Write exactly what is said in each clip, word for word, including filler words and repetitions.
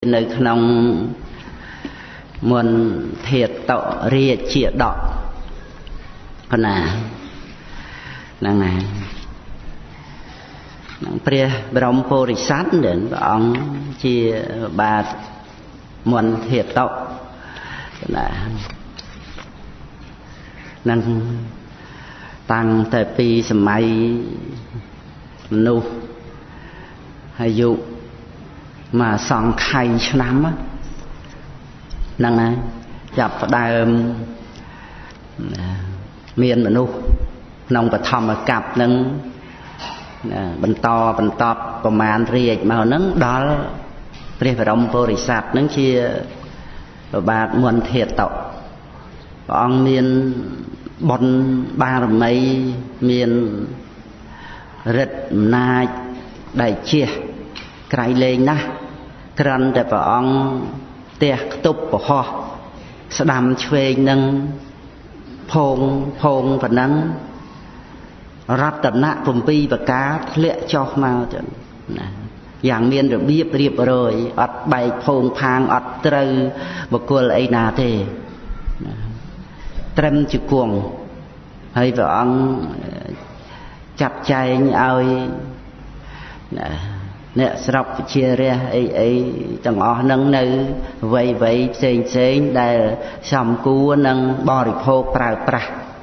nơi khăn muôn thiệt tọ ria chia đọ con à năng này năng pria brom porisat đến ông chia ba muôn thiệt tọ là năng tăng tại pi sầm mai nu hay dụ mà song khai năm á năng này chập đài miền mà nu nông bờ thầm mà cặp nâng bần to bần toประมาณ riệt mà nâng đó pria brom porisat nâng chia bát muôn thiệt tọ ông miền bồn ba rồi mấy miền rệt na đại chia cái lên na kran để bảo ông tiệc tục của họ sẽ đam chơi nâng phong phong và nâng rát tận nạ cùng pi và cá lệ cho mau trận dạng miền được biết riệp rồi ọt bay phong phang ọt trừ một cô ấy nào thế trem chữ cuồng hay vợ ông chặt chay ơi nè sọc chia ra ấy ấy tầng ó nâng nữ vậy vậy xên xên đây sầm cú nâng bò đi phô prà prà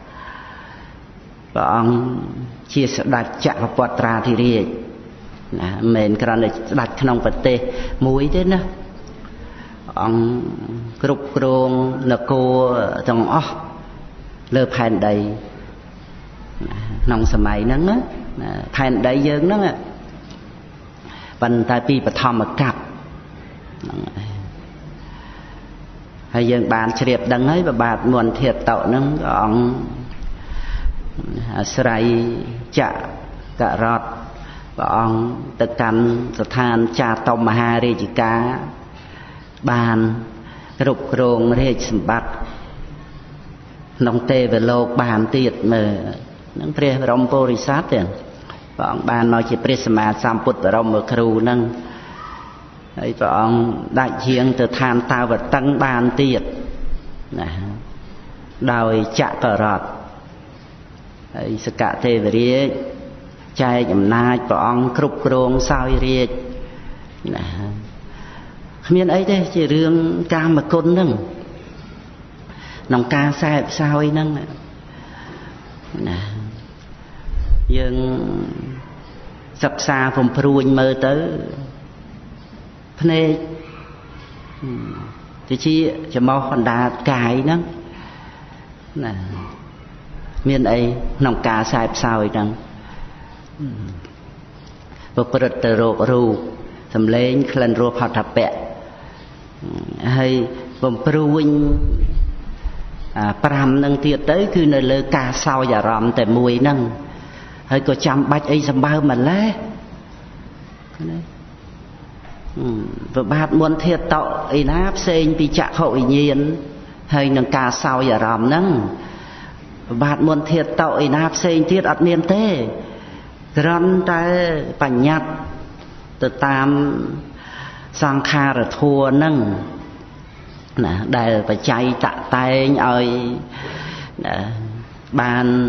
vợ ông chia sẻ đặt chặt vào bọt ra thì đi mình cái này đặt trong vật tê muối thế nữa ông cục rong là cô tầng ó lơ phèn đầy nông sầm mày nắng á phèn đầy dương đó bàn tay pi bật thầm mà cặp hay dương bàn chẹp đằng ấy và bạt nguồn thiệt tậu nắng ông sài chạ cà rọt và ông tự căn tự than cha tôm hà rê chỉ cá bàn rục rồng rê sầm bát nông tê về lô bàn tiệt mà nông pre rong porisat tiền và ông bàn nói chỉ pre sama samput và rong ở kêu nâng ấy và ông đại diện từ than tao vật tăng bàn tiệt đòi chạ cờ rọt ấy sự cả tê về riết trai chấm nai và ông rục rồng sao riết miền ấy thế chỉ riêng cam mà côn nâng nông ca sai sao ấy nâng nè nhưng sập xa phòng pruin mơ tới phê thì chi cho mau còn đà cài nâng nè miền ấy nông ca sai sao ấy nâng và bật tờ rộ rù thầm lên khăn rô phạt thập bẹ hay phòng pruin pram nâng tiệt tới cứ nơi lơ ca sao và ròm tại mùi nâng hơi có chăm bách ấy xâm bao mà lé và bát muốn thiệt tọ ấy náp xên bị chạc hội nhiên hơi nâng ca sao và ròm nâng bát muốn thiệt tọ ấy náp xên tiết ạt miên tê rắn tay bảnh nhặt từ tam sang kha rồi thua nâng đây phải chạy tạ tay ơi ban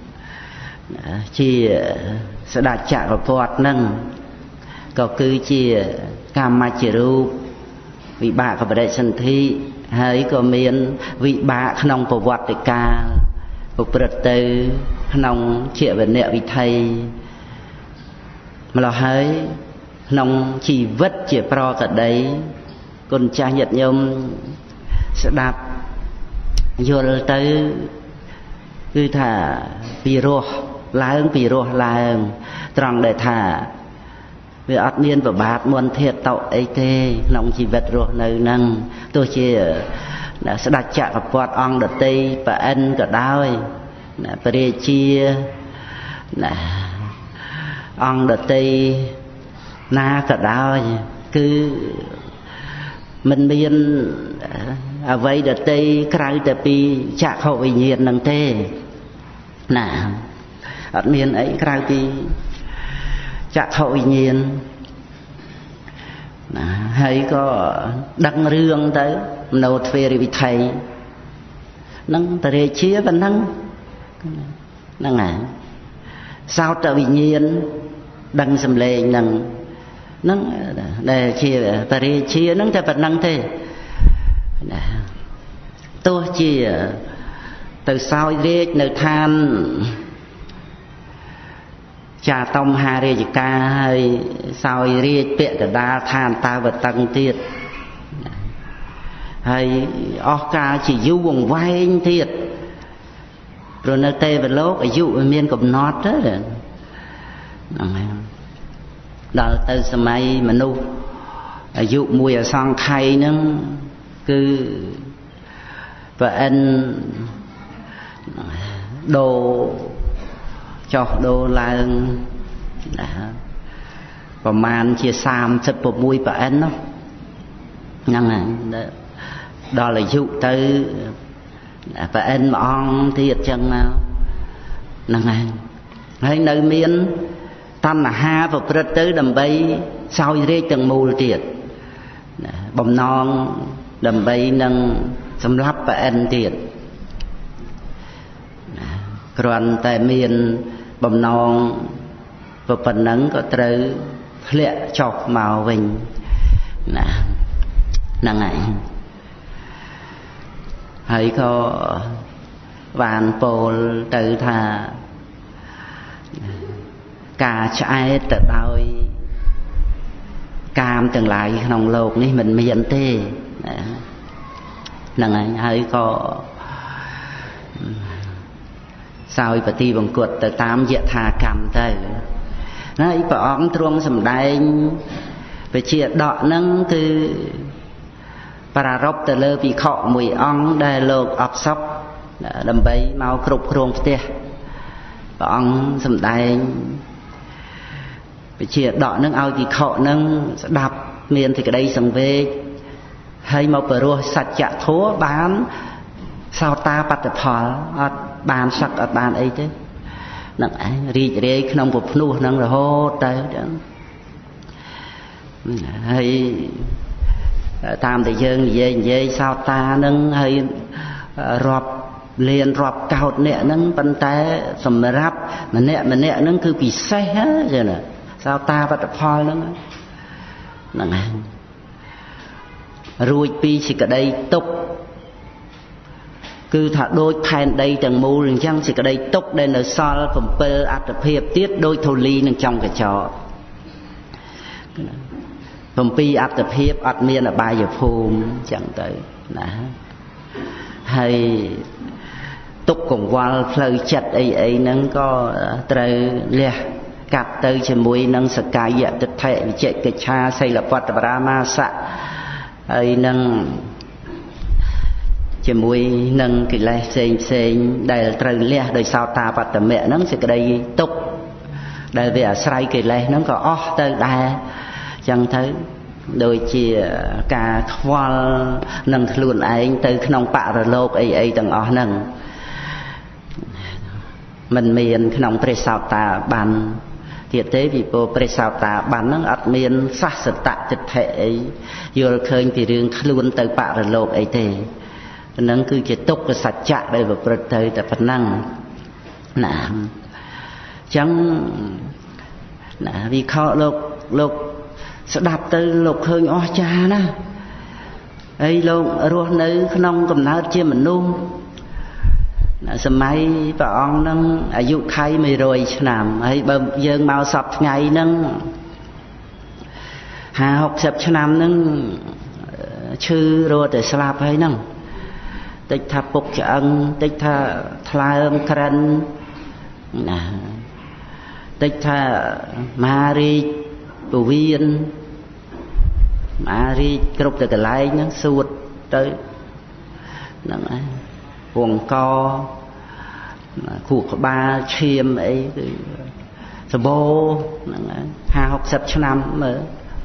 chi sẽ đặt chạm vào bọt nâng có cứ chi cam ma chỉ ru vị bạ có phải sân thi hay có miền vị bạ không có vật để ca một bậc từ không chịu về nẹo vị thầy mà là hơi không chỉ vất chỉ pro cả đấy con cha nhật nhôm sẽ đạp vô tới cứ thả piro láng piro láng tròn để thả vì ắt miên và bát muôn thiệt tậu ấy tê nông chỉ vật rồi nơi năng tôi chỉ đã sẽ đặt chạm vào quạt ong đợt tây và ăn cả đau là bề chia là ong đợt tây na cả đau cứ mình biên ở vậy đợt tây cày tập pi chạ hội nhiên năng tê nè ở miền ấy cày pi chạ hội nhiên hay có đăng rương tới nô thuê vị thầy nâng tề chia và nâng nâng à sao trở vì nhiên đăng xâm lệ nâng nâng để chia tề chia nâng tề vật nâng thế tôi chia từ sau riết nơi than cha tông hà rê chỉ ca hay sau riết bệ cả đa than ta vật tăng tiết hay ốc ca chỉ du vùng vai thiệt rồi nơi tê vật lốt ở dụ miên cầm nót đó đó từ sớm ấy mà nu ở dụ mùi ở sang khay nó cứ và anh đồ cho đồ là và màn chia xàm sập một mùi và anh nó năng này đó là dụ tới và anh mà on thiệt chân nào năng này hay nơi miền tam là ha và bật tới đầm bay sau đây từng mùi thiệt bầm non đầm bay nâng xâm lắp và anh thiệt còn tại miền bầm non và phần nắng có tới lệ chọc màu vinh nè năng này hãy có vạn bồ tự thà cả trái tự đôi cam từng lại nòng lột ní mình mới dẫn tê năng này hãy có sao bà ti bằng cuột từ tám dễ thà cầm tới nói bà óng truông xâm đáy về chia đọ nâng từ bà rốc từ lơ vì khọ mùi ong đài lột ọc sóc đầm bấy mau krục kruông tê bà ong xâm đáy về chia đọ nâng ao vì khọ nâng đạp miền thì cái đây xâm về hay mau bà rùa sạch chạ thố bán sao ta bắt được phỏ bàn sắc ở bàn ấy thế nặng rì rì không có phu nặng rồi hốt tới hay tam thì dương về về sao ta nâng hay rọp liền rọp cao nè nâng bàn tay sầm ráp mà nè mà nè nâng cứ bị say hết rồi nè sao ta bắt được phò nâng nặng ruồi pi chỉ cả đây tục cứ thà đôi phen đây từng mù rừng chăng chỉ cái đây tốc đây là so phẩm pơ ắt hiệp tiết đôi thô ly nâng trong cái trò phẩm pi ắt hiệp ắt miên là bài giờ phùm chẳng tới nè hay túc cùng qua phơi chặt ấy ấy nâng có trời lẹ cặp tới trên mũi nâng sợi cài dạ tịch thệ chạy cái cha xây là Phật Brahma sạ ấy nâng chỉ mùi nâng cái lẽ xên xên đây là trời lẽ đời sao ta bắt tầm mẹ nâng sẽ cái đây tục đời về say cái lẽ nâng có ó tới đa chẳng thấy đôi chia cả khoa nâng luôn ấy từ nông bạ rồi lô ấy ấy tầng ó nâng mình miền nông pre sao ta bàn thiệt thế vì bộ pre sao ta bàn nâng ắt miền sát sự tạ thực thể ấy vừa khơi thì riêng luôn từ bạ rồi lô ấy thế nâng cứ chỉ tốt cái sạch chạ đây và bật thời tại phần năng nè chẳng nè vì khó lục lục sẽ đạp tới lục hơi o cha nè ấy lục ruột nữ không cầm nát chia mình luôn nè sớm mai bà ông nâng ở dụ khai mày rồi làm ấy bơm dương mau sập ngày nâng hà học sập cho nam nâng chư rồi để slap hay nâng tích tha bốc cho ân tích tha thla âm kran tích tha mari bù viên mari cướp từ cái lái nó suốt tới quần co khu ba chiêm ấy sờ bô hà học sập cho năm mở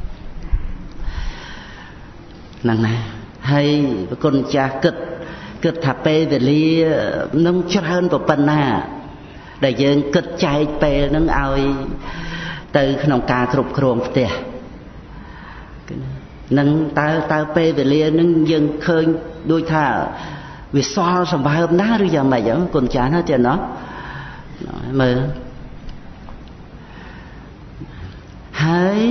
năng này hay con cha kịch cực thà pe về li nông cho hơn của phần na để dân cực chạy pe nông ao từ nông ca cướp khuôn tiệt nâng ta ta pe về liền nâng dân khơi đôi thà vì so sầm bài hôm đó rồi giờ mày vẫn còn chán hết trơn nó mà hãy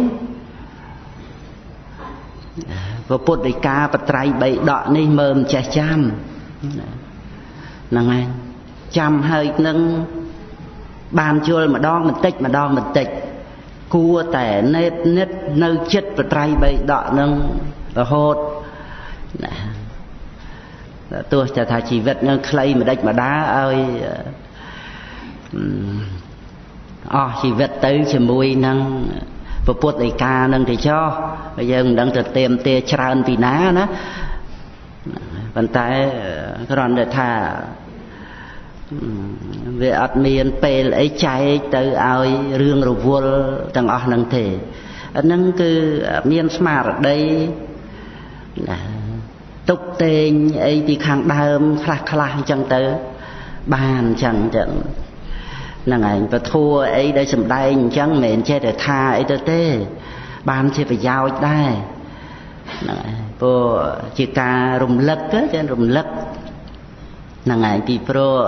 và bột đầy ca bật trai bậy đọ này mờm chè cham nâng anh chăm hơi nâng bàn chua mà đo mình tích mà đo mình tích cua tẻ nết nết nơi chết và trai bậy đọ nâng và hốt tôiจะถ่ายชีวิตនឹងខ្លីមិនដេចម្ដាឲ្យអស់ជីវិតទៅជាមួយនឹងពពុទ្ធឯកានឹងទៅចោះយើងមិនដឹងទៅเตรียมទេច្រើនពីណាណាប៉ុន្តែគ្រាន់តែថាវាអត់មានពេលអីចែកទៅឲ្យរឿងរវល់ទាំងអស់នឹងទេអាហ្នឹងគឺមានស្មារតីណាទុកតេងអីពីខាងដើមខ្លះខ្លះអញ្ចឹងទៅបានអញ្ចឹងចឹងហ្នឹងឯងពធัวអីដែលសំដែងអញ្ចឹងមិនមែនចេះតែថាអីទៅទេបានជាប្រយោជន៍ដែរហ្នឹងឯងព្រោះជាការរំលឹកចេះរំលឹកហ្នឹងឯងពីព្រោះ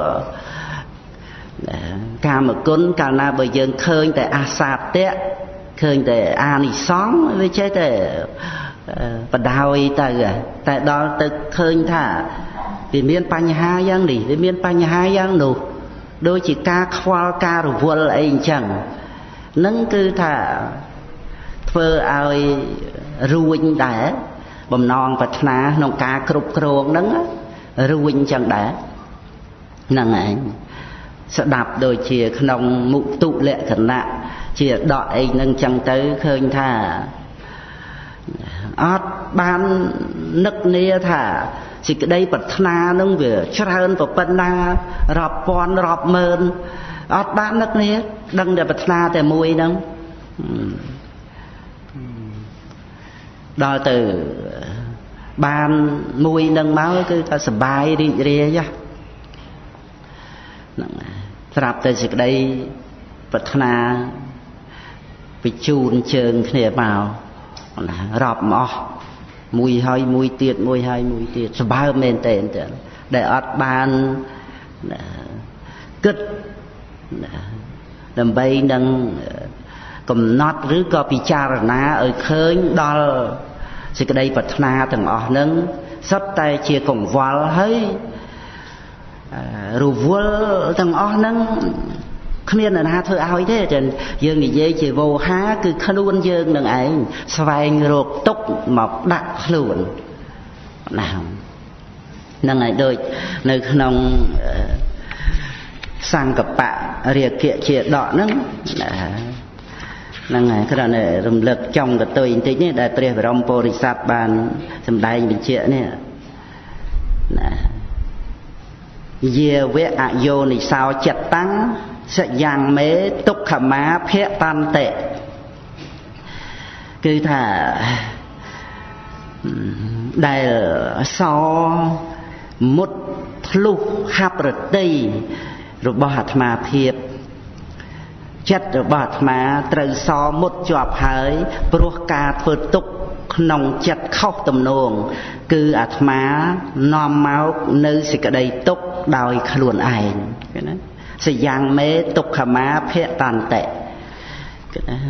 កាមគុណកាលណាបើយើងឃើញតែអាសាតៈឃើញតែអានិសង្ឃវាចេះតែបដោយទៅតែដល់ទៅឃើញថាវាមានបញ្ហាយ៉ាងនេះវាមានបញ្ហាយ៉ាងនោះដូចជាការខ្វល់ការរវល់អីអញ្ចឹងនឹងគឺថាធ្វើឲ្យរួញដែរបំណងប្រាថ្នាក្នុងការគ្រប់គ្រងហ្នឹងរួញអញ្ចឹងដែរហ្នឹងឯងស្ដាប់ដូចជាក្នុងមុទុលក្ខណៈជាដកអីហ្នឹងអញ្ចឹងទៅឃើញថាអត់បាននឹកនាថាសេចក្តីប្រាថ្នានឹងវាច្រើនប៉ុណ្ណារាប់ពាន់រាប់ម៉ឺនអត់បាននឹកនាដឹងតែប្រាថ្នាតែមួយហ្នឹងដល់ទៅបានមួយហ្នឹងមកគឺថាសបាយរីករាយហ្នឹងស្រាប់តែសេចក្តីប្រាថ្នាបញ្ជូនជើងគ្នាមករាប់មកអស់មួយហើយមួយទៀតមួយហើយមួយទៀតសបើមែនតើដែលអត់បានគិតដើម្បីនឹងកំណត់ឬក៏ពិចារណាឲ្យឃើញដល់សេចក្តីប្រាថ្នាទាំងអស់ហ្នឹងសុទ្ធតែជាកង្វល់ហើយរវល់ទាំងអស់ហ្នឹងគ្មានអ្នកណាធ្វើឲ្យទេចឹងយើងនិយាយជាវោហាគឺខ្លួនយើងនឹងឯងស្វែងរកទុកមកដាក់ខ្លួនណាហ្នឹងហើយដូចនៅក្នុងសង្កបៈរាគៈជាដកហ្នឹងហ្នឹងហើយគ្រាន់តែរំលឹកចំកតុយបន្តិចនេះដែលព្រះបរមពុរិស័ទបានសម្ដែងបញ្ជាក់នេះណាយាវៈអយោនិសោចិត្តតាំងសយ៉ាងមេទុក្ខមាភៈតន្តិគឺថាដែលសមុតធ្លុះហាប់រតីរបស់អាត្មាភាពចិត្តរបស់អាត្មាត្រូវសមុតជាប់ហើយព្រោះការធ្វើទុក្ខក្នុងចិត្តខុសទំនងគឺអាត្មានាំមកនៅសេចក្តីទុក្ខដោយខ្លួនឯងឃើញណាសយ៉ាងមេទុក្ខមាភៈតន្តិគឺណា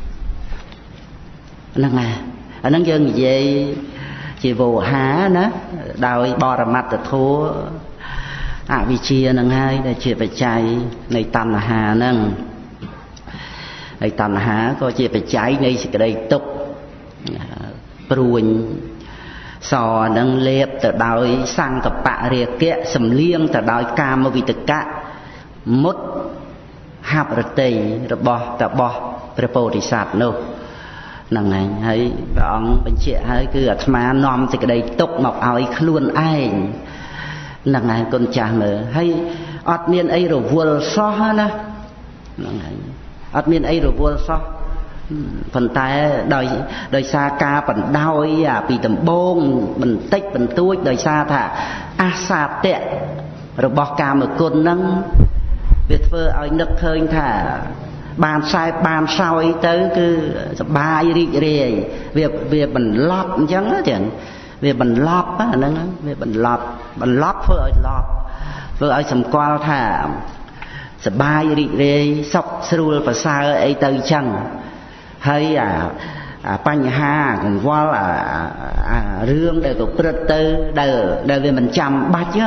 ហ្នឹងហើយអាហ្នឹងយើងនិយាយជាវោហាណាដោយបរមត្តធម៌អវិជ្ជាហ្នឹងហើយដែលជាបច្ច័យនៃតណ្ហាហ្នឹងហើយតណ្ហាក៏ជាបច្ច័យនៃសេចក្តីទុក្ខព្រួញសហ្នឹងលេបទៅដោយសង្កបៈរាគៈសំលៀងទៅដោយកាមវិតកៈមុតហាប់រតីរបស់តបោះព្រះពោធិសត្វនោះហ្នឹងហើយហើយព្រះអង្គបញ្ជាក់ហើយគឺអាត្មានាំសេចក្តីទុកមកឲ្យខ្លួនឯងហ្នឹងហើយគុណចាស់មើលហើយអត់មានអីរវល់សោះណាហ្នឹងហើយអត់មានអីរវល់សោះប៉ុន្តែដោយដោយសារការបណ្ដោយអាពីដំបងបន្តិចបន្តួចដោយសារថាអាសាតៈរបស់កាមគុណហ្នឹងវាធ្វើឲ្យនឹកឃើញថាបានខ្សែបានសោយទៅគឺសប្បាយរីករាយវាវាបន្លប់អញ្ចឹងទៀតវាបន្លប់ហ្នឹងវាបន្លប់បន្លប់ធ្វើឲ្យលប់ធ្វើឲ្យសម្គាល់ថាសប្បាយរីករាយសុខស្រួលប្រសើរអីទៅអញ្ចឹងហើយអាបញ្ហាកង្វល់អារឿងដែលប្រព្រឹត្តទៅដែលដែលវាមិនចាំបាច់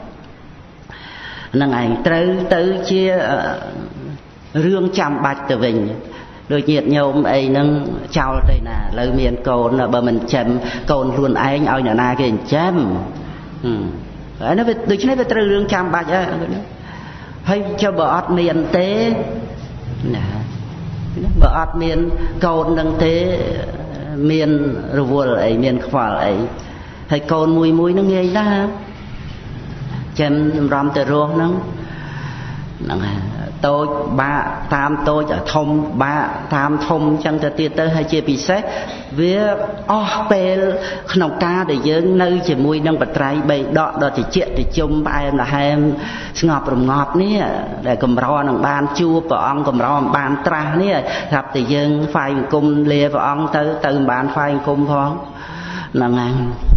ហ្នឹងឯងត្រូវទៅជារឿងចាំបាច់ទៅវិញដូចញាតិញោមអីហ្នឹងចោលទៅណាឥឡូវមានកូនបើមិនចិញ្ចឹមកូនខ្លួនឯងឲ្យអ្នកណាគេចិញ្ចឹមហើយនោះវាដូច្នេះវាត្រូវរឿងចាំបាច់ហើយចុះបើអត់មានទេណាបើអត់មានកូននឹងទេមានរវល់អីមានខ្វល់អីហើយកូនមួយមួយនឹងងាយណាស់ចាំសម្រំទៅរស់ហ្នឹងហ្នឹងហើយតូចបាក់តាមតូចធំបាក់តាមធំអញ្ចឹងទៅទៀតទៅហើយជាពិសេសវាអស់ពេលក្នុងការដែលយើងនៅជាមួយនឹងបត្រៃបីដកដ៏តិចតិជុំផ្អែមល្ហែមស្ងប់រងាប់នេះដែលកម្រនឹងបានជួបព្រះអង្គកម្រមិនបានត្រាស់នេះស្រាប់តែយើងថ្វាយបង្គំលាព្រះអង្គទៅទៅមិនបានថ្វាយបង្គំផងហ្នឹងហើយ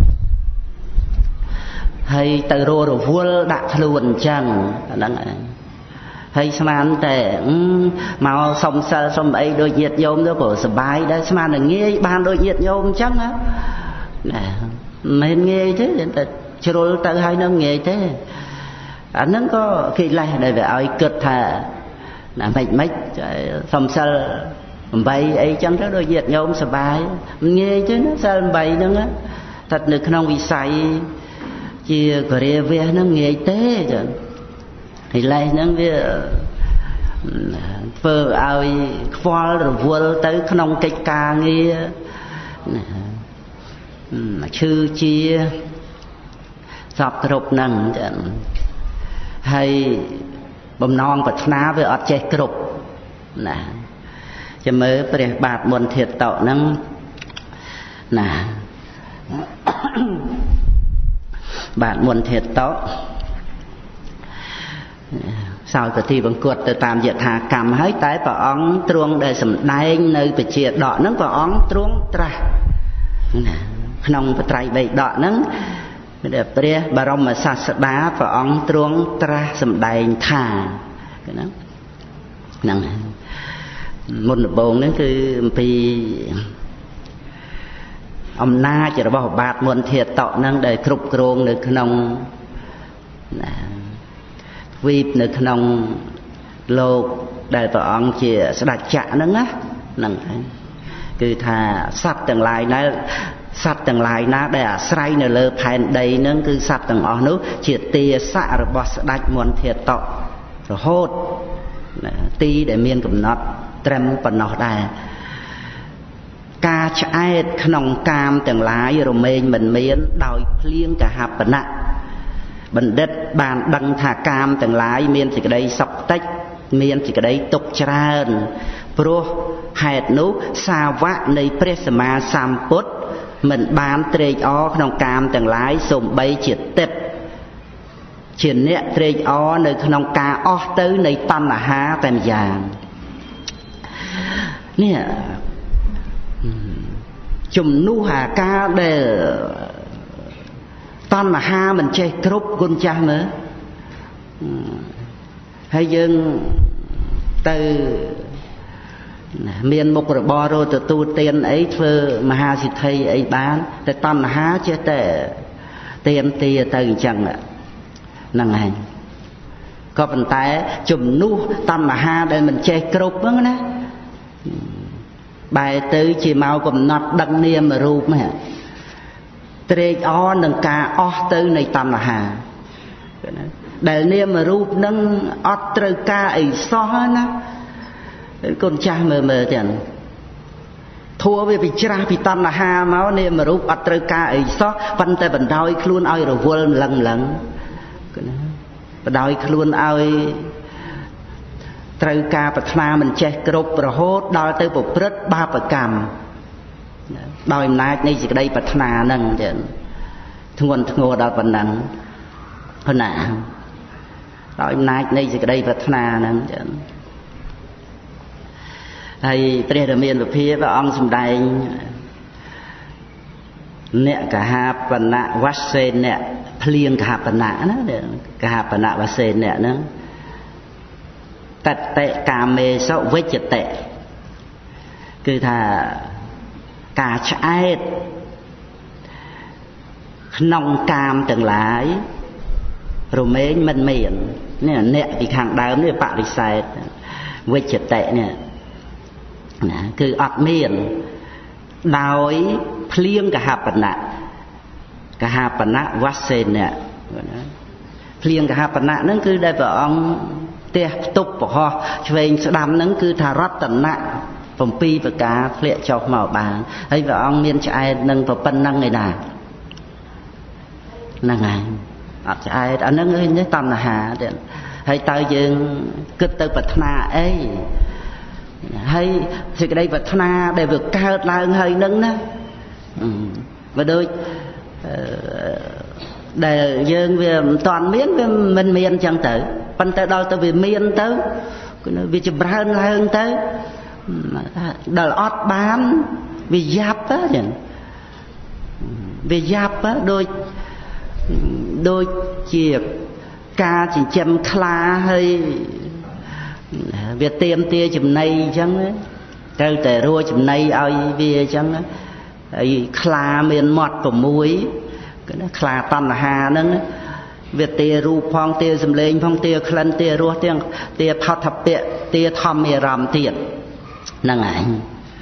ហើយទៅររវល់ដាក់ខ្លួនអញ្ចឹងហ្នឹងហើយហើយស្មានតែមកសុំសិលសុំអីដូចញាតិញោមទៅក៏សុបាយដែរស្មានតែងាយបានដូចញាតិញោមអញ្ចឹងណាមិនងាយទេតែជ្រុលទៅហើយនឹងងាយទេអាហ្នឹងក៏កិលេសដែលវាឲ្យគិតថាណាមិនមិនសុំសិលtámអីចឹងទៅដូចញាតិញោមសុបាយងាយទេណាសិលtámហ្នឹងតែនៅក្នុងវិស័យជាករាវះហ្នឹងងាយទេចឹងឥឡូវហ្នឹងវាធ្វើឲ្យខ្វល់រវល់ទៅក្នុងកិច្ចការងារឈឺជាសពគ្រប់ហ្នឹងចឹងហើយបំណងប្រាថ្នាវាអត់ចេះគ្រប់ណាចាំមើលព្រះបាទមុនធាតុតហ្នឹងណាបាទមុនធាតុតសោយប្រតិបង្គត់ទៅតាមយថាកម្មហើយតែព្រះអង្គទ្រង់ដែលសម្ដែងនៅបជាដកហ្នឹងព្រះអង្គទ្រង់ត្រាស់ណាក្នុងបត្រៃបីដកហ្នឹងព្រះបរមសាស្តាព្រះអង្គទ្រង់ត្រាស់សម្ដែងថាហ្នឹងហ្នឹងមុនដំបូងហ្នឹងគឺអំពីអំណាចរបស់បាទមុនធាតុតហ្នឹងដែលគ្រប់គ្រងនៅក្នុងណាវីបនៅក្នុងលោកដែលព្រះអង្គជាស្ដេចចក្រហ្នឹងណាហ្នឹងគឺថាសត្វទាំងឡាយណាសត្វទាំងឡាយណាដែលអាស្រ័យនៅលើផែនដីហ្នឹងគឺសត្វទាំងអស់នោះជាទាស័ករបស់ស្ដេចមន្តធាតុរហូតទីដែលមានកំណត់ត្រឹមប៉ុណ្ណោះដែរការឆ្អែតក្នុងកាមទាំងឡាយរមែងមិនមានដោយភ្លៀងកហបណៈបណ្ឌិតបានដឹងថាកាមទាំងឡាយមានសេចក្តីសុខតិចមានសេចក្តីទុក្ខច្រើនព្រោះហេតុនោះសាវកនៃព្រះសម្មាសម្ពុទ្ធមិនបានត្រេកអរក្នុងកាមទាំងឡាយសូម្បីជាទឹកជាអ្នកត្រេកអរនៅក្នុងការអស់ទៅនៃតណ្ហាតែម្យ៉ាងនេះជំនួសអាការដែលតណ្ហាមិនចេះគ្រប់គុណចាស់មើលហើយយើងទៅមានមុខរបររកទទួលទានអីធ្វើមហាសិទ្ធិអីបានតែតណ្ហាចេះតែទាមទារទៅអញ្ចឹងហ្នឹងហើយក៏ប៉ុន្តែជំនួសតណ្ហាដែលមិនចេះគ្រប់ហ្នឹងណាបែរទៅជាមកកំណត់ដឹកនាមរូបហ្នឹងត្រេកអរនឹងការអស់ទៅនៃតណ្ហាដែលនាមរូបនឹងអត់ត្រូវការអីសោះណាកូនចាស់មើលមើលទាំងធัวវាពិច្រាស់ពីតណ្ហាមកនាមរូបអត់ត្រូវការអីសោះប៉ុន្តែបណ្ដោយខ្លួនឲ្យរវល់ម្លឹងម្លឹងបណ្ដោយខ្លួនឲ្យត្រូវការប្រាថ្នាមិនចេះគ្រប់រហូតដល់ទៅប្រព្រឹត្តបាបកម្មដោយអំណាចនៃសេចក្តីប្រាថ្នាហ្នឹងចឹងធ្ងន់ធ្ងរដល់ប៉ុណ្ណឹងប៉ុណ្ណាដោយអំណាចនៃសេចក្តីប្រាថ្នាហ្នឹងចឹង hay tre đờ miền và phía và ông xâm đài nè cả hai phần nạ vắt sen nè phliêng cả hai phần nạ đó cả hai phần nạ vắt sen nè nữa tật tệ cà mê sâu với chật tệ cứ thà cà trái nông cam từng lại rồi mấy mình miệng nè nè vì hàng đám nè bạn đi sai với chật tệ nè cứ ọt miệng đói phliêng cả hai phần nạ cả hai phần nạ vắt sen nè phliêng cả hai phần nạ nó cứ đây vợ ông tia tục của họ về đam nó cứ thà rót tận nạ phòng pi và cá lệ cho màu bàn hay vợ ông miên trai nâng vào phân năng này nè năng này ở trai đã nâng hơi nhớ tâm là hà hay tay dương cực từ vật na ấy hay thì cái đây vật na để vượt cao lại hơi nâng đó và đôi để dương về toàn miến về mình miên chẳng tử phân tới đâu tới về miên tới vì chụp hơn hơn tới đời ót bán vì giáp á vì giáp á đôi đôi chia ca chỉ châm kla hay việc tiêm tia chùm này chẳng kêu tề rua chùm này ai về chẳng ấy kla miền mọt của muối cái nó kla tan là hà nâng việc tia ru phong tia dầm lên phong tia khăn tia rua tia tia phao thập tia tia thom mì rằm tiệt năng ảnh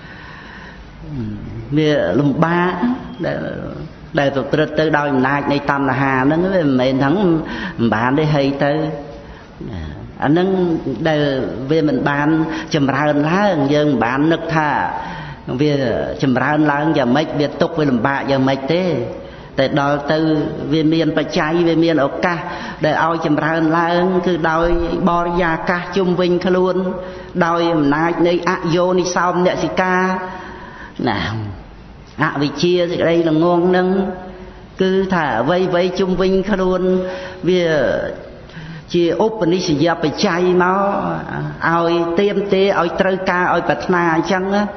vì lùm ba để tụi tôi tới đôi nay này tam là hà nó về mình thắng bạn đi hay tới anh nâng đây về mình bán chầm ra hơn lá dân bạn nực thà vì chầm ra hơn lá giờ mấy biệt tục với lùm ba giờ mấy thế để đòi từ về miền phải cháy về miền ở ca để ao chầm ra hơn lá cứ đòi bò ra ca chung vinh khá luôn đòi nãy này ạ vô đi sau nè xì ca nào ạ vì chia thì đây là ngon nâng cứ thả vây vây chung vinh khá luôn vì chia ốp đi xì dập phải cháy máu ao tiêm tê ao trơ ca ao bạch na chăng á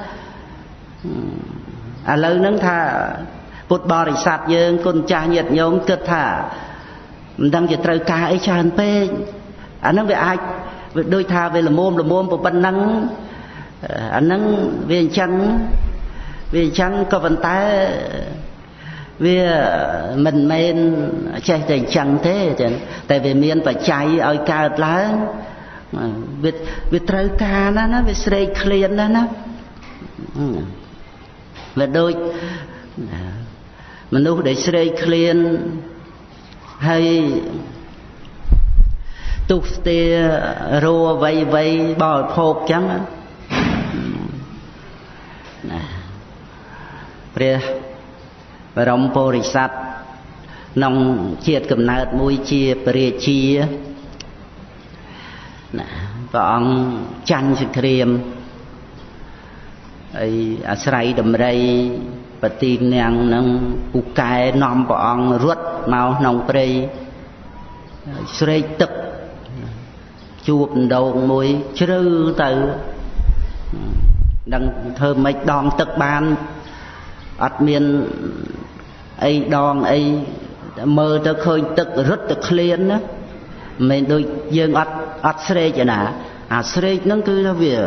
à lâu nâng thả bột bò để sạt dương con cha nhiệt nhóm cực thả đang chỉ trơ ca ấy cha hân phê anh nói về ai đôi tha về là môn là môn của ban năng anh nâng về chân về chân có vận tải về mình men chạy thành chân thế tại vì miền phải chạy ở cao lá về về trời ca nó nó về sợi clean đó nó về đôi mình nuôi để sợi clean hay tục tia rùa vây vây bò phộp chăng Bria và rong Porisat nông chiết cầm nát mũi chia Bria chia và ông chanh sự kriêm ấy Asrai đầm rây và tin nàng nâng cụ cái nòm của ông ruột màu nông Bria Srei tức chuột đầu mùi chữ từ đằng thơ mấy đòn tức ban ắt miền ấy đòn ấy mơ tới khơi tức rất tức liên đó mình đôi dương ắt ắt srei cho nè à srei nó cứ là việc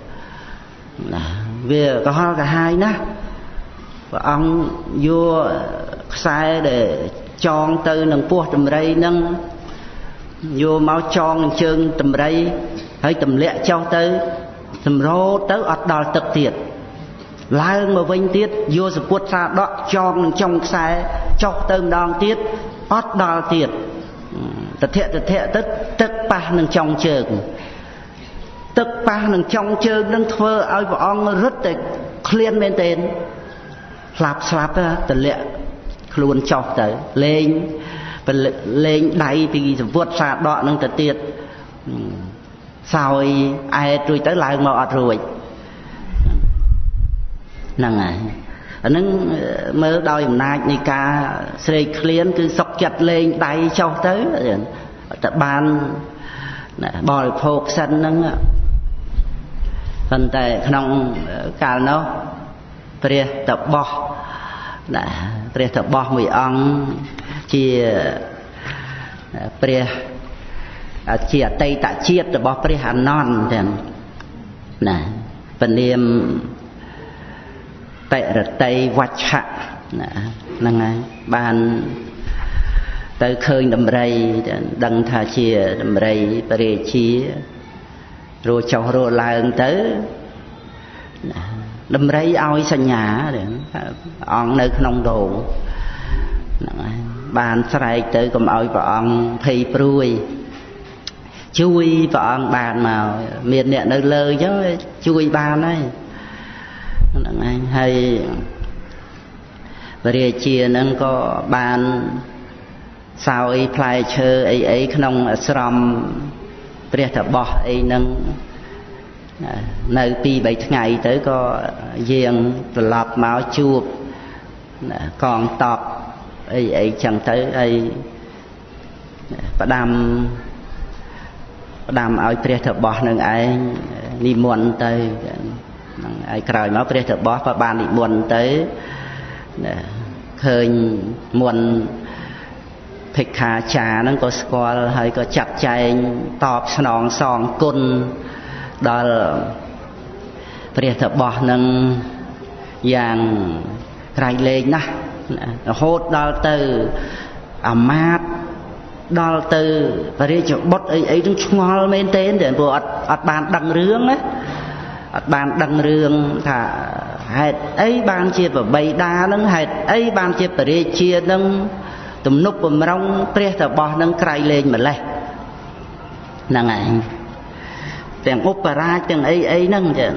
việc có hai cả hai nè và ông vua sai để chọn từ nâng pua tầm rây nâng vô máu tròn chân tầm rây hay tầm lẹ cho tới tầm rô tới ọt đòi tập tiệt lai mà vinh tiết vô sự puốt ra đó tròn trong xe chọc tơm đòn tiết ọt đòi tiệt tật thiện tật thiện tất tất ba nâng trong trường tất ba nâng trong trường nâng thơ ai bỏ ông rất là liên bên tên lạp slap tật lẹ luôn chọc tới lên lên đáy thì vượt xa đọ nâng tật tiệt sao ai rồi tới lại mà ọt rồi nâng này nâng mơ đôi nát này ca srei clean cứ sọc chặt lên đáy cho tới tập ban bòi phột xanh nâng ប៉ុន្តែក្នុងកាលនោះព្រះតបោះណាព្រះតបោះមួយអង្គជាព្រះជាអតីតជាតិរបស់ព្រះអានន្ទទាំងណាពនាមតិរតីវច្ឆៈណាហ្នឹងហើយបានទៅឃើញដំរីដឹងថាជាដំរីបរិជារੂចុះរੂឡើងទៅដំរីឲ្យសញ្ញាអង្គនៅក្នុងដងហ្នឹងហើយបានស្រែកទៅកុំឲ្យព្រះអង្គភ័យព្រួយជួយព្រះអង្គបានមកមានអ្នកនៅលើអញ្ចឹងជួយបានហើយហ្នឹងហើយហើយបរិជាហ្នឹងក៏បានសោយផ្លែឈើអីអីក្នុងអាស្រមព្រះតបោះអីហ្នឹងនៅពីរបីថ្ងៃទៅក៏យាងត្រឡប់មកជួបកងតបអីអីចឹងទៅហើយផ្ដាំផ្ដាំឲ្យព្រះតបោះនឹងឯងនិមន្តទៅហ្នឹងហើយក្រោយមកព្រះតបោះក៏បាននិមន្តទៅឃើញមុនភិក្ខាចារ្យហ្នឹងក៏ស្គាល់ហើយក៏ចាត់ចែងតបស្នងសងគុណដល់ព្រះតបោះហ្នឹងយ៉ាងក្រៃលែងណាស់រហូតដល់ទៅអាមាត្យដល់ទៅបរិជ្ជបុត្រអីអីហ្នឹងឆ្ងល់មែនទេព្រោះអត់អត់បានដឹងរឿងណាអត់បានដឹងរឿងថាហេតុអីបានជាប្របីតាហ្នឹងហេតុអីបានជាបរិជាហ្នឹងទំនុកបំរុងព្រះតបោះនឹងក្រៃលែងម្លេះហ្នឹងឯងទាំងឧបរាជទាំងអីអីហ្នឹងចឹង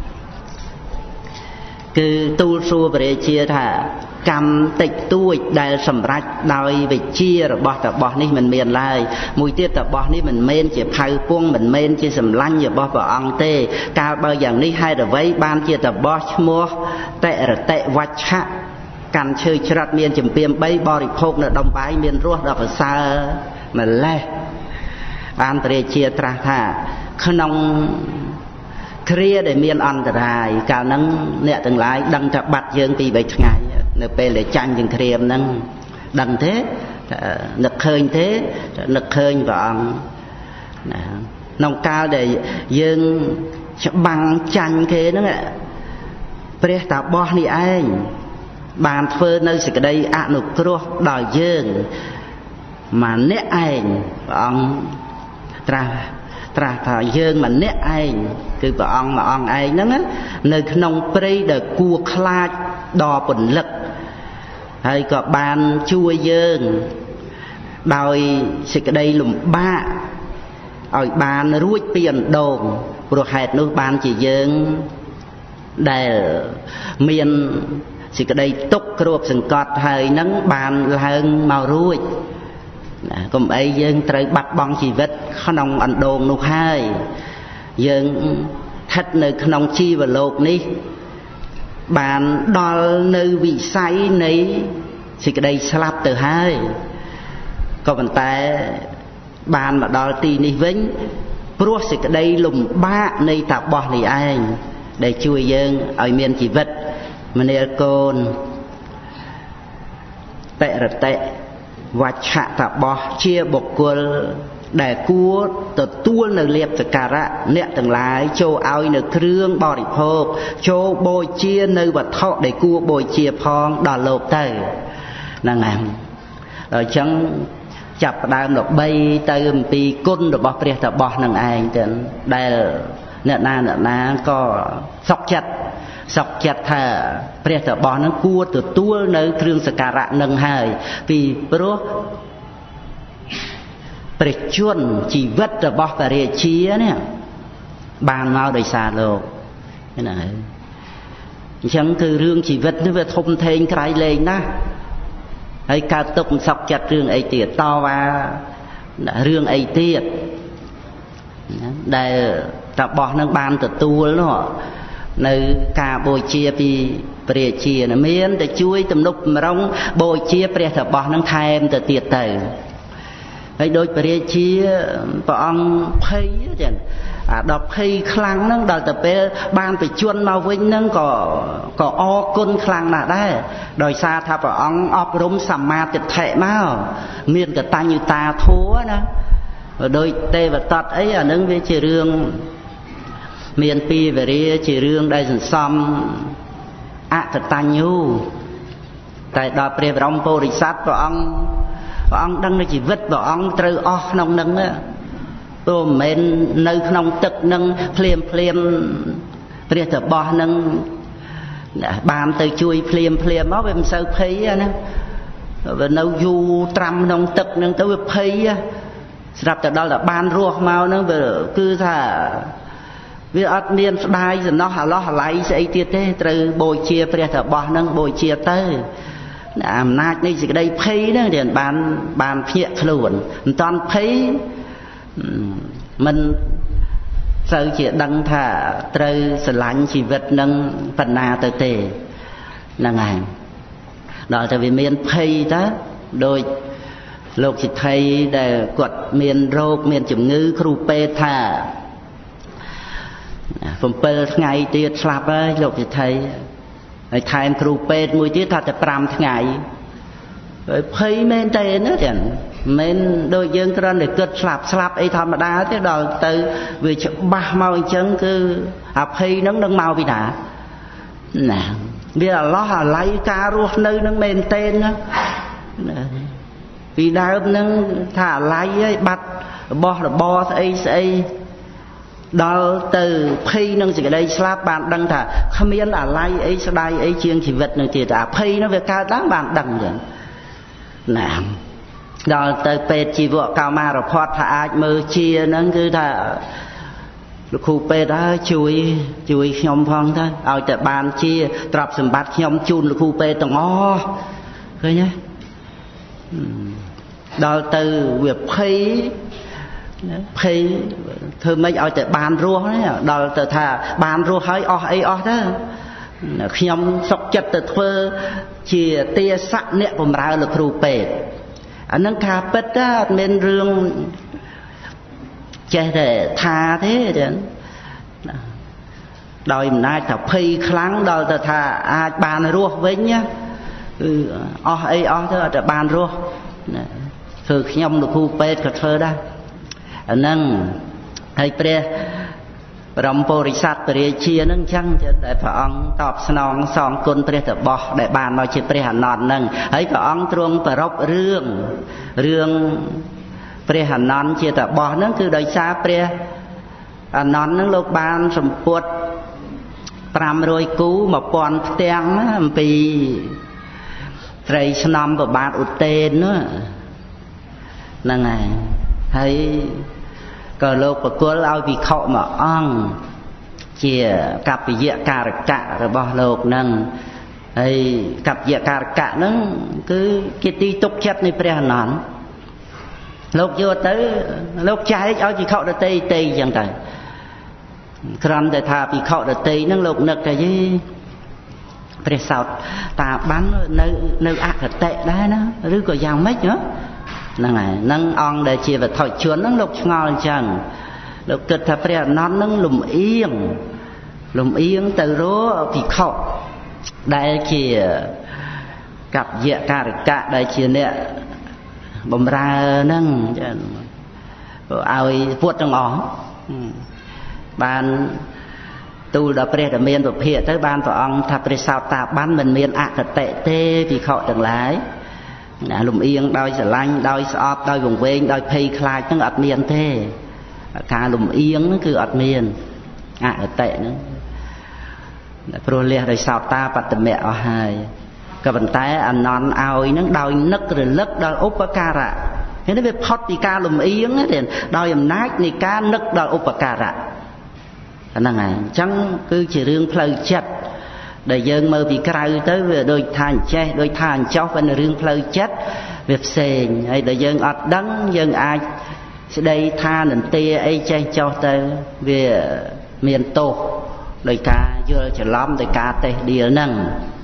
គឺទូលសួរបរិជាថាកម្មតិចតួចដែលសម្រេចដោយវិជារបស់តបោះនេះមិនមានឡើយមួយទៀតតបោះនេះមិនមែនជាផៅពងមិនមែនជាសម្លាញ់របស់ព្រះអង្គទេកាលបើយ៉ាងនេះហេតុអ្វីបានជាតបោះឈ្មោះតិរតិវច្ឆៈកាន់ឈើច្រិតមានចំពាមបីបរិភោគនៅដុំបាយមានរសដ៏ប្រសើរម្លេះបានព្រះរាជាត្រាស់ថាក្នុងគ្រាដែលមានអន្តរាយកាលហ្នឹងអ្នកទាំងឡាយដឹងថាបាត់យើងពីរបីថ្ងៃនៅពេលដែលចាញ់សង្គ្រាមហ្នឹងដឹងទេនឹកឃើញទេនឹកឃើញព្រះអង្គណាក្នុងកាលដែលយើងច្បាំងចាញ់គេហ្នឹងព្រះតាបោះនេះឯងបានធ្វើនៅសេចក្តីអនុគ្រោះដល់យើងម្នាក់ឯងព្រះអង្គត្រាស់ត្រាស់ថាយើងម្នាក់ឯងគឺព្រះអង្គមួយអង្គឯងហ្នឹងនៅក្នុងព្រៃដែលគួរខ្លាចដល់ពន្លឹកហើយក៏បានជួយយើងដោយសេចក្តីលំបាកឲ្យបានរួចពីអណ្ដូងព្រោះហេតុនោះបានជាយើងដែលមានសេចក្តីទុកគ្របសង្កត់ហើយនឹងបានឡើងមករួចណាកុំអីយើងត្រូវបាត់បង់ជីវិតក្នុងអណ្ដូងនោះហើយយើងស្ថិតនៅក្នុងជីវលោកនេះបានដល់នៅវិស័យនៃសេចក្តីស្លាប់ទៅហើយក៏ប៉ុន្តែបានមកដល់ទីនេះវិញព្រោះសេចក្តីលំបាកនៃតាបោះនេះឯងដែលជួយយើងឲ្យមានជីវិតមនាលកូនតិរតិវច្ឆៈតាបោះជាបុគ្គលដែលគួរទទួលនៅលាភសក្ការៈអ្នកទាំងឡាយចូលឲ្យនៅគ្រឿងបរិភោគចូលបូជានៅវត្ថុដែលគួរបូជាផងដល់លោកទៅហ្នឹងហើយអញ្ចឹងចាប់ផ្ដើមល្បីទៅអំពីគុណរបស់ព្រះតាបោះនឹងឯងទៅដែលអ្នកណាអ្នកណាក៏សុខចិត្តសុខចិត្តថាព្រះតាបោះនឹងគួរទទួលនៅគ្រឿងសក្ការៈនឹងហើយពីព្រោះព្រះជន្មជីវិតរបស់ព្រះរាជានេះបានមកដោយសារលោកណាអញ្ចឹងគឺរឿងជីវិតនេះវាធំធេងក្រៃលែងណាស់ហើយកើតទុកមិនសុខចិត្តរឿងអីទៀតតវ៉ារឿងអីទៀតដែលតាបោះនឹងបានទទួលនោះនៅការបូជាពីព្រះរាជាមានតែជួយទំនុកបំរុងបូជាព្រះតាបោះនឹងថែមទៅទៀតទៅហើយដូចព្រះរាជាព្រះអង្គភ័យចឹង à đọc hay khăn nâng đòi tập bê ban phải chuôn màu vinh nâng có có o côn khăn nà đấy đòi xa thà bảo ông ọc rung sầm ma tịch thệ máu miền cả ta như ta thua nè đôi tê và tọt ấy à nâng với chỉ rương miền pi về đi chỉ rương đây dần xóm ạ thật ta nhu tại đòi bê rong bồ rì sát bảo ông bảo ông đăng chỉ vứt bảo ông trừ o nông nâng á tôi men nơi nông tực nâng phèm phèm bây giờ bỏ nâng bàn từ chui phèm phèm máu về sâu thấy á và nấu du trăm nông tực nâng tới thấy á sắp từ đó là ban ruột màu nâng về cứ thà vì ở miền đai rồi nó hà lo hà lấy sẽ tiết thế từ bồi chia bây giờ bỏ nâng bồi chia tới làm nát đây chỉ đây thấy đó điện bàn bàn phía luôn toàn thấy mình sao chỉ đăng thả trời sờ lạnh chỉ vật nâng phần na tới tề là ngày đó tại vì miền tây đó đôi lục chỉ thấy để quật miền rô miền chủng ngữ kêu pe thả phần pe ngày tiết slap ấy lục chỉ thấy ngày thay kêu pe mùi tiết thàแต่pram ngày rồi thấy miền tây nữa thì mình đôi dân cái để cất slap slap ấy thầm đá thế đó từ vì ba màu chân cứ áp hay nó nâng màu vì đã nè vì là lo là lấy cá ruột nơi nó men tên á vì đau nó thả lấy ấy bắt bo là bo ấy ấy đó từ phi nó chỉ cái đây slap bạn đăng thả không biết là lấy ấy sau đây ấy chiên chỉ vật nữa thì áp hay nó về cá đáng bạn đăng rồi nè đó tới pet chỉ vợ cao ma rồi phật thà mơ chia nó cứ thà khu pet đó chui chui nhom phong thôi ao tại bàn chia trập sầm bát nhom chun khu pet tầng o thôi nhé đó từ việc phay phay thôi mấy ao tại bàn rùa đấy đó từ thà bàn rùa hơi o ấy o đó nhom sọc chật từ thơ chia tia sắc nẹt bầm ra là khu pet anh nâng khá bết á nên rương chạy để tha thế chứ đòi mình ai thập phi kháng đòi ta thà ai bàn ruột với nhá o ấy o thôi là bàn ruột thử nhom được khu pet cà phê đó anh nâng hay pre rong bồ rì sát pre chia nâng chăng chứ để phải ông tọp sòng sòng côn pre tập bò để bàn nói chuyện pre hàn nón nâng ấy phải ông truông phải rốc rương rương pre hàn nón chia tập bò nâng cứ đời xa pre hàn nón nâng lục ban sầm puột pram rồi cú mà pon tiếng vì rầy snom của bạn ụt tên nữa nâng này thấy cờ lô của cô lao vì khẩu mà ong chia cặp dịa cà cạ rồi bỏ lột nâng hay cặp dịa cà cạ nó cứ cái tí tục chất này pre nón lột vô tới lột trái ao chỉ khẩu được tây tây chẳng trời còn để thà vì khẩu được tây nó lột nực cái gì pre sọt ta bắn nơi nơi ác là tệ đấy nó rứ có giàu mấy nữa nâng này nâng on để chia về thổi chuốn nâng lục ngon chẳng lục kịch thà pre nón nâng lùm yên lùm yên từ rố vì khẩu đây chia cặp dịa cà cạ đây chia nè bầm ra nâng ai vuốt trong ó ban tu đã pre đã miên và hiện tới ban vào ông thà pre sao ta ban mình miên ạ thật tệ tê vì khẩu chẳng lái lùm yên đôi sờ lanh đôi sọt đôi vùng ven đôi pay khai nó ọt miên thế cả lùm yên nó cứ ọt miên ạ à, tệ nữa pro lia đôi sao ta bắt mẹ ở hai cái vận tải anh non ao nó đôi nấc rồi lấc đôi úp ca rạ thế nó về phật thì ca lùm yên á thì đôi em nát thì ca nấc đôi úp ca rạ anh này chẳng cứ chỉ riêng phơi chặt để dân mơ bị cày tới về đôi than che đôi than chó bên riêng phơi chết việc xèn hay để dân ọt đắng dân ai sẽ đây tha nền tia ấy che cho tới về miền tô đôi cá vừa chỉ lắm đôi cá tê đi nâng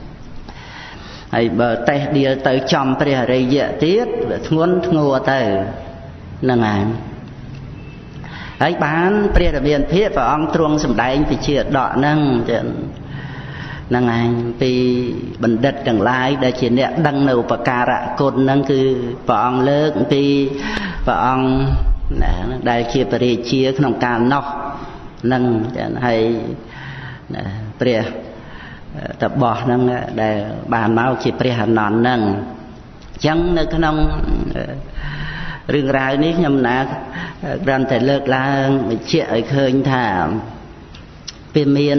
hay bờ tê đi tới trong bây giờ tiết muốn ngua tới nâng ảnh ហើយបានព្រះរាមាភិបព្រះអង្គទ្រង់សម្ដែងវិជាដកហ្នឹងចឹងហ្នឹងឯងពីបណ្ឌិតទាំងឡាយដែលជាអ្នកដឹងនៅឧបការៈគុណហ្នឹងគឺព្រះអង្គលើកពីព្រះអង្គណាដែលជាបរិជាក្នុងកាលនោះហ្នឹងចឹងហើយព្រះតបោះហ្នឹងដែលបានមកជាព្រះអនន្តហ្នឹងអញ្ចឹងនៅក្នុងរឿងរ៉ាវនេះខ្ញុំណាគ្រាន់តែលើកឡើងបញ្ជាក់ឲ្យឃើញថាពេលមាន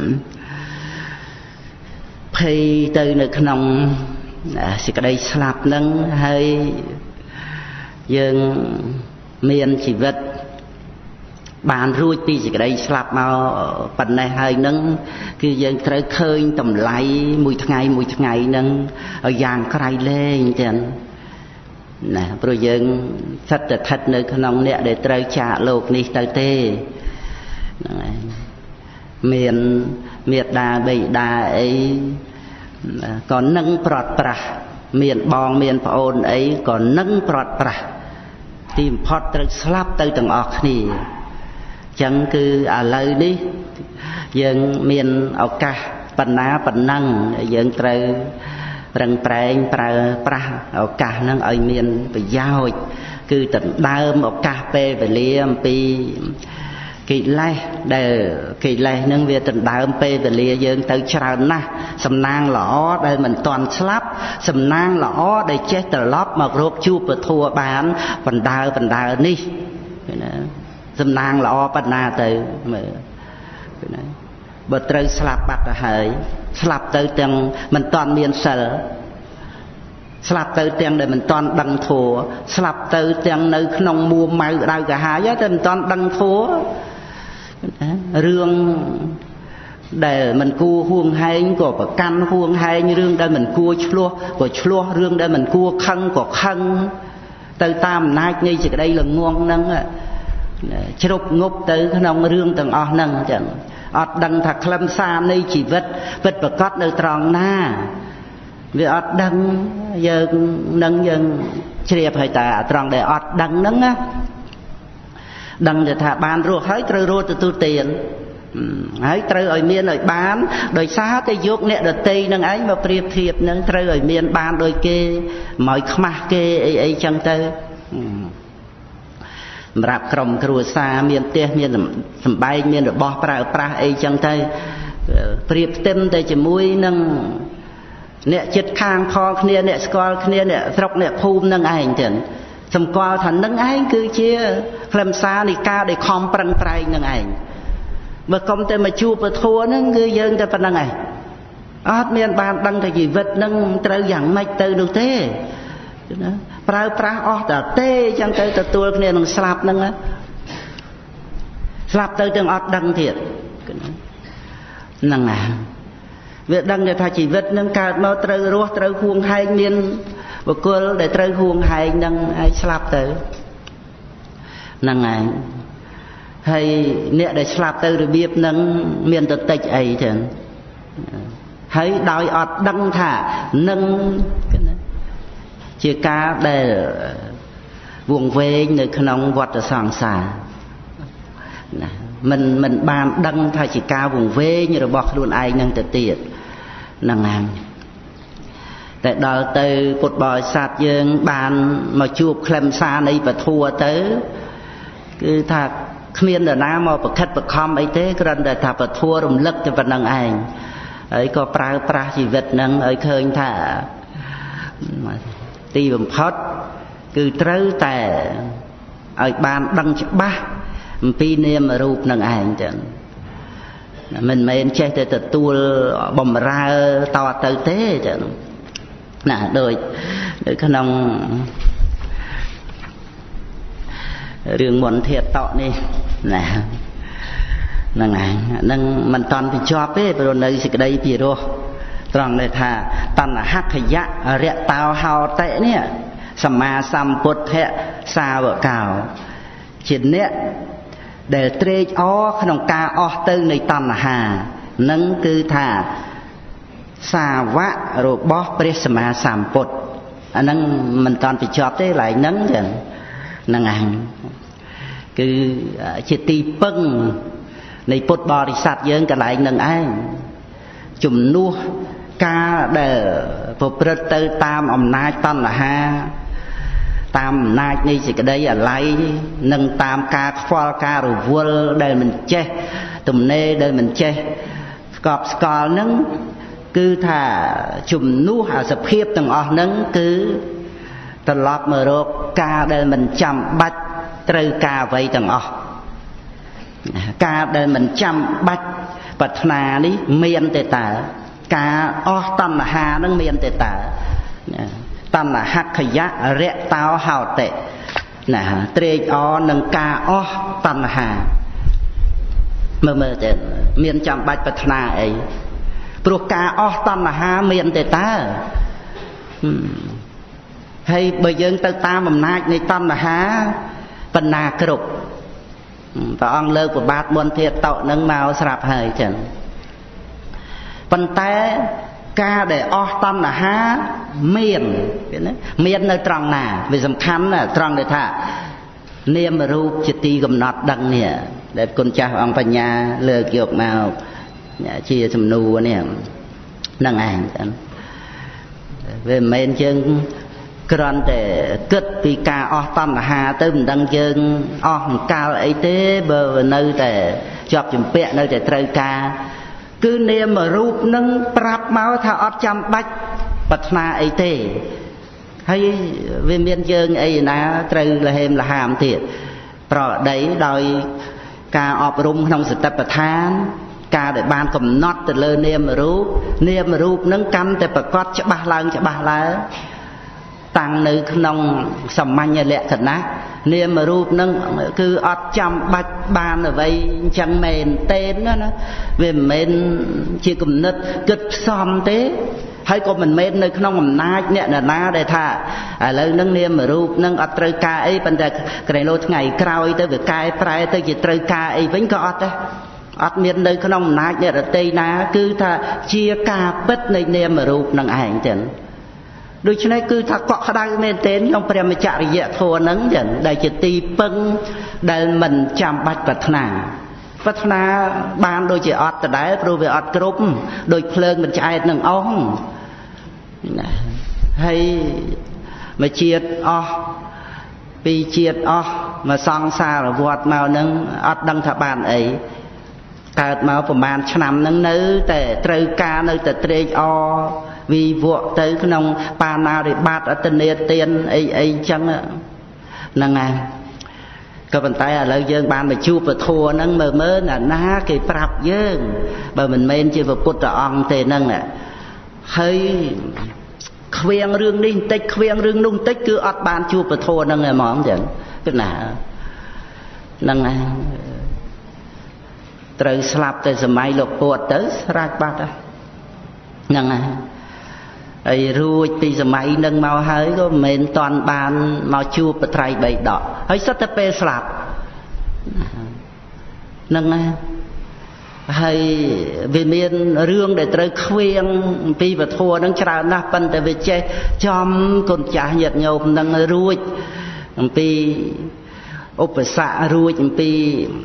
ភ័យទៅនៅក្នុងសេចក្តីស្លាប់ហ្នឹងហើយយើងមានជីវិតបានរួចពីសេចក្តីស្លាប់មកប៉ុណ្ណេះហើយនឹងគឺយើងត្រូវឃើញតម្លៃមួយថ្ងៃមួយថ្ងៃនឹងឲ្យយ៉ាងក្រៃលែងចឹងណាព្រោះយើងស្ថិតស្ថិតនៅក្នុងអ្នកដែលត្រូវចាកលោកនេះទៅទេហ្នឹងហើយមានមេត្តាបិតាអីក៏នឹងប្រត់ប្រាស់មានបងមានប្អូនអីក៏នឹងប្រត់ប្រាស់ទីបំផុតត្រូវស្លាប់ទៅទាំងអស់គ្នាចឹងគឺឥឡូវនេះយើងមានឱកាសបណ្ណាបណ្ណឹងយើងត្រូវរឹងប្រែងប្រើប្រាស់ឱកាសហ្នឹងឲ្យមានប្រយោជន៍គឺដណ្ដើមឱកាសពេលវេលាអំពីកិលេសដែលកិលេសហ្នឹងវាដណ្ដើមពេលវេលាយើងទៅច្រើនណាស់សំណាងល្អដែលមិនទាន់ស្លាប់សំណាងល្អដែលចេះត្រឡប់មករកជួបពធបានបណ្ដើបណ្ដើនេះណាសំណាងល្អប៉ុណ្ណាទៅមើលណាបើត្រូវស្លាប់បាត់ទៅហើយស្លាប់ទៅទាំងមិនតាន់មានសិលស្លាប់ទៅទាំងដែលមិនតាន់ដឹងធម៌ស្លាប់ទៅទាំងនៅក្នុងមួម៉ៅដៅកាហាយតែមិនតាន់ដឹងធម៌រឿងដែលមិនគួរហួងហែងក៏ប្រកាន់ហួងហែងរឿងដែលមិនគួរឆ្លោះក៏ឆ្លោះរឿងដែលមិនគួរខឹងក៏ខឹងទៅតាមអំណាចនៃសេចក្តីល្ងងហ្នឹងជ្រប់ងប់ទៅក្នុងរឿងទាំងអស់ហ្នឹងអញ្ចឹងអត់ដឹងថាខ្លឹមសារនៃជីវិតពិតប្រាកដនៅត្រង់ណាវាអត់ដឹងយើងនឹងយើងជ្រាបហើយតែត្រង់ដែលអត់ដឹងហ្នឹងណាដឹងតែថាបានរស់ហើយត្រូវរស់ទទួលទានហើយត្រូវឲ្យមានឲ្យបានដោយសារតែយកអ្នកដតីនឹងឯងមកប្រៀបធៀបនឹងត្រូវឲ្យមានបានដោយគេមកខ្មាស់គេអីអីចឹងទៅសម្រាប់ក្រុមគ្រួសារមានផ្ទះមានសម្បែងមានរបស់ប្រើប្រាស់អីចឹងទៅប្រៀបផ្ទឹមទៅជាមួយនឹងអ្នកចិត្តខាងផលគ្នាអ្នកស្គាល់គ្នាអ្នកស្រុកអ្នកភូមិនឹងឯងទៅសម្គាល់ថានឹងឯងគឺជាខ្លឹមសារនៃការដែលខំប្រឹងប្រែងនឹងឯងបើកុំតែមកជួបពធហ្នឹងគឺយើងតែប៉ុណ្្នឹងឯងអត់មានបានដឹងថាជីវិតនឹងត្រូវយ៉ាងម៉េចទៅនោះទេណាប្រើប្រាស់អស់តែទេចឹងទៅទទួលគ្នានឹងស្លាប់ហ្នឹងស្លាប់ទៅទាំងអត់ដឹងទៀតហ្នឹងណាវាដឹងថាជីវិតនឹងកើតមកត្រូវរស់ត្រូវហួងហែងមានបុគ្គលដែលត្រូវហួងហែងហ្នឹងហើយស្លាប់ទៅហ្នឹងហើយហើយអ្នកដែលស្លាប់ទៅរបៀបហ្នឹងមានតតិចអីចឹងហើយដោយអត់ដឹងថានឹងជាការដែលវង្វេងនៅក្នុងវដ្តសង្សារណាមិនមិនបានដឹងថាជាការវង្វេងរបស់ខ្លួនឯងនឹងទៅទៀតហ្នឹងហើយតែដល់ទៅពុទ្ធបរិស័ទយើងបានមកជួបខ្លឹមសារនៃពធទៅគឺថាគ្មាននរណាមកប្រខិតបខំអីទេគ្រាន់តែថាពធរំលឹកតែប៉ុណ្្នឹងឯងហើយក៏ប្រើប្រាស់ជីវិតហ្នឹងឲ្យឃើញថាទីបំផុតគឺត្រូវតែឲ្យបានដឹងច្បាស់អំពីនាមរូបនឹងឯងចឹងមិនមែនចេះតែទទួលបំរើតទៅទេចឹងណាដូចនៅក្នុងរឿងមន្តធាតុតក់នេះណាហ្នឹងឯងហ្នឹងមិនតាន់បញ្ចប់ទេព្រោះនៅសេចក្តីពិរោះត្រង់ដែលថាតណ្ហខយៈរៈតោហោតិនេះសម្មាសម្ពុទ្ធៈសាវកោជាអ្នកដែលត្រេកអរក្នុងការអស់ទៅនៃតណ្ហានឹងគឺថាសាវករបស់ព្រះសម្មាសម្ពុទ្ធអាហ្នឹងមិនតាន់បញ្ចប់ទេឡើយហ្នឹងចឹងហ្នឹងឯងគឺជាទីពឹងនៃពុទ្ធបរិស័ទយើងកន្លែងនឹងឯងជំនួសការដែលប្រព្រឹត្តទៅតាមអំណាចតណ្ហាតាមអំណាចនៃសេចក្តីអាល័យនិងតាមការខ្វល់ការរវល់ដែលមិនចេះទំនេរដែលមិនចេះស្កប់ស្កល់ហ្នឹងគឺថាជំនួសអាសភាពទាំងអស់ហ្នឹងគឺត្រឡប់មករកការដែលមិនចាំបាច់ត្រូវការអ្វីទាំងអស់ការដែលមិនចាំបាច់ប្រាថ្នានេះមានទេតើការអស់តណ្ហានឹងមានទេតើតណ្ហខយៈរៈតោហោតិណាត្រេកអរនឹងការអស់តណ្ហាមើលមើលទៅមានចាំបាច់ប្រាថ្នាអីព្រោះការអស់តណ្ហាមានទេតើហើយបើយើងទៅតាមអំណាចនៃតណ្ហាបណ្ណាគ្រប់ព្រះអង្គលើកប្របាទមន្តធាតុនឹងមកស្រាប់ហើយចឹងប៉ុន្តែការដែលអស់តណ្ហាមានឃើញទេមាននៅត្រង់ណាវាសំខាន់ណាត្រង់ដែលថានាមរូបជាទីកំណត់ដឹងនេះដែលគុណចាស់អង្គបញ្ញាលើកយកមកជាសំណួរនេះហ្នឹងឯងចឹងវាមិនមែនយើងគ្រាន់តែគិតពីការអស់តណ្ហាទៅមិនដឹងយើងអស់អង្កលអីទេបើនៅតែជាប់ជំពាក់នៅតែត្រូវការគឺនាមរូបនឹងប្រាប់មកថាអត់ចាំបាច់ប្រាថ្នាអីទេហើយវាមានយើងអីណាត្រូវលហេមលហាមទៀតប្រដីដោយការអប់រំក្នុងសតិប្បដ្ឋានការដែលបានកំណត់ទៅលើនាមរូបនាមរូបនឹងកាន់តែប្រកបច្បាស់ឡើងច្បាស់ឡើងតាំងនៅក្នុងសាមញ្ញលក្ខណៈនាមរូបនឹងគឺអត់ចាំបាច់បានអ្វីអញ្ចឹងមែនទេណាណាវាមិនមែនជាគំនិតគិតផ្សំទេហើយក៏មិនមែននៅក្នុងអំណាចអ្នកណាដែលថាឥឡូវហ្នឹងនាមរូបនឹងអត់ត្រូវការអីប៉ុន្តែក្រែងលោថ្ងៃក្រោយទៅវាកែប្រែទៅជាត្រូវការអីវិញក៏អត់ដែរអត់មាននៅក្នុងអំណាចអ្នករតីណាគឺថាជាការពិតនៃនាមរូបនឹងឯងចឹងដូច្នេះគឺថាកក់ក្ដៅមែនទែនក្នុងព្រះមច្ចរិយធម៌ហ្នឹងចឹងដែលជាទីពឹងដែលមិនចាំបាច់ប្រាថ្នាប្រាថ្នាបានដូចជាអត់ដដែលព្រោះវាអត់គ្រប់ដូចភ្លើងមិនឆ្អែតនឹងអស់ណាហើយមួយជាតិអស់ពីរជាតិអស់មកសង្សារវត្តមកហ្នឹងអត់ដឹងថាបានអីកើតមកប្រហែលឆ្នាំហ្នឹងនៅតែត្រូវការនៅតែត្រេកអរវិវក់ទៅក្នុងបាណារិបត្តិអត្តនេទានអីអីចឹងហ្នឹងហើយក៏ប៉ុន្តែឥឡូវយើងបានមកជួបពធហ្នឹងមើលមើលណាណាគេប្រាប់យើងបើមិនមែនជាព្រះពុទ្ធអង្គទេហ្នឹងហើយខ្វៀងរឿងនេះបន្តិចខ្វៀងរឿងនោះបន្តិចគឺអត់បានជួបពធហ្នឹងហ្មងចឹងគឺណាហ្នឹងហើយត្រូវស្លាប់តែសម័យលោកពួតទៅស្រាច់បាត់ហ្នឹងហើយហើយរួចពីសម័យនឹងមកហើយក៏មិនមែនតន់បានមកជួបបត្រៃបីដកហើយសិតតែពេលស្លាប់ហ្នឹងហើយហើយវាមានរឿងដែលត្រូវខ្វៀងពីពធហ្នឹងច្រើនណាស់ប៉ុន្តែវាចេះចំគុណចាស់ញាតិញោមនឹងរួចអំពីឧបសគ្គរួចអំពី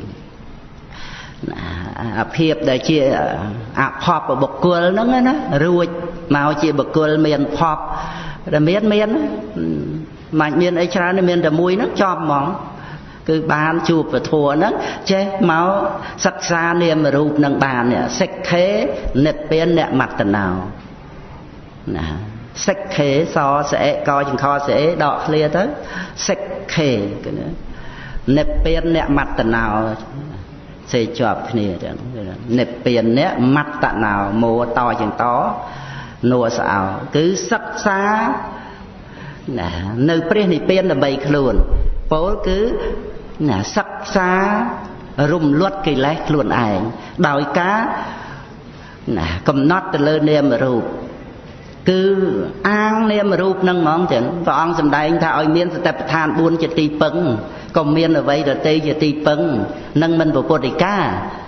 អាភាពដែលជាអភពបុគ្គលហ្នឹងណារួចមកជាបុគ្គលមានភពដែលមានមានមិនមានអីច្រើនមានតែមួយហ្នឹងចប់ហ្មងគឺបានជួបពធហ្នឹងចេះមកសិក្សានាមរូបនឹងបានសិក្ខេនិព្វានអ្នកមត្តណោណាសិក្ខេសស្អេកចង្ខស្អេដកឃ្លាទៅសិក្ខេនិព្វានអ្នកមត្តណោសេជាប់គ្នាចឹងនិព្វានអ្នកមត្តណោមួតជាងតនួស្អោគឺសិក្សាណានៅព្រះនិព្វានដើម្បីខ្លួនពោលគឺណាសិក្សារំលត់កិលេសខ្លួនឯងដោយការណាកំណត់ទៅលើនាមរូបគឺអាងនាមរូបនឹងហ្មងចឹងព្រះអង្គសម្ដែងថាឲ្យមានសតិប្បដ្ឋានបួនជាទីពឹងក៏មានអ្វីដទៃជាទីពឹងនឹងមិនប្រពុតិកា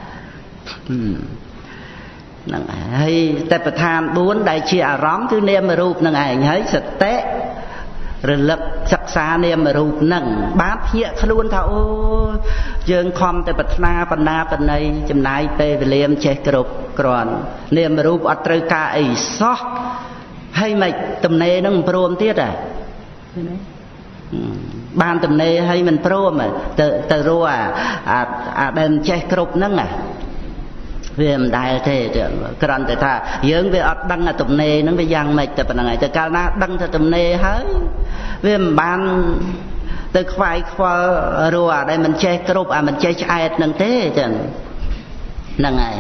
ហ្នឹងហើយសតិប្បដ្ឋានបួនដែលជាអារម្មណ៍គឺនាមរូបនឹងឯងហើយសតិរលឹកសិក្សានាមរូបនឹងបានភ្ញាក់ខ្លួនថាអូយើងខំតែប្រាថ្នាបណ្ណាបណ្ណៃចំណាយពេលវេលាចេះគ្រប់គ្រាន់នាមរូបអត់ត្រូវការអីសោះហើយមិនទំនេរនឹងព្រមទៀតហ៎បានទំនេរហើយមិនព្រមទៅទៅរកអាអាដែលចេះគ្រប់ហ្នឹងអាវាមិនដែលទេគ្រាន់តែថាយើងវាអត់ដឹងអាទំនេរហ្នឹងវាយ៉ាងម៉េចតែប៉ុណ្្នឹងហើយតែកាលណាដឹងថាទំនេរហើយវាមិនបានទៅខ្វាយខ្វល់រកអាដែលមិនចេះគ្រប់អាមិនចេះឆ្អែតហ្នឹងទេចឹងហ្នឹងហើយ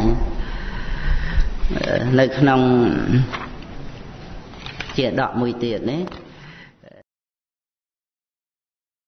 នៅក្នុងជាដកមួយទៀតណា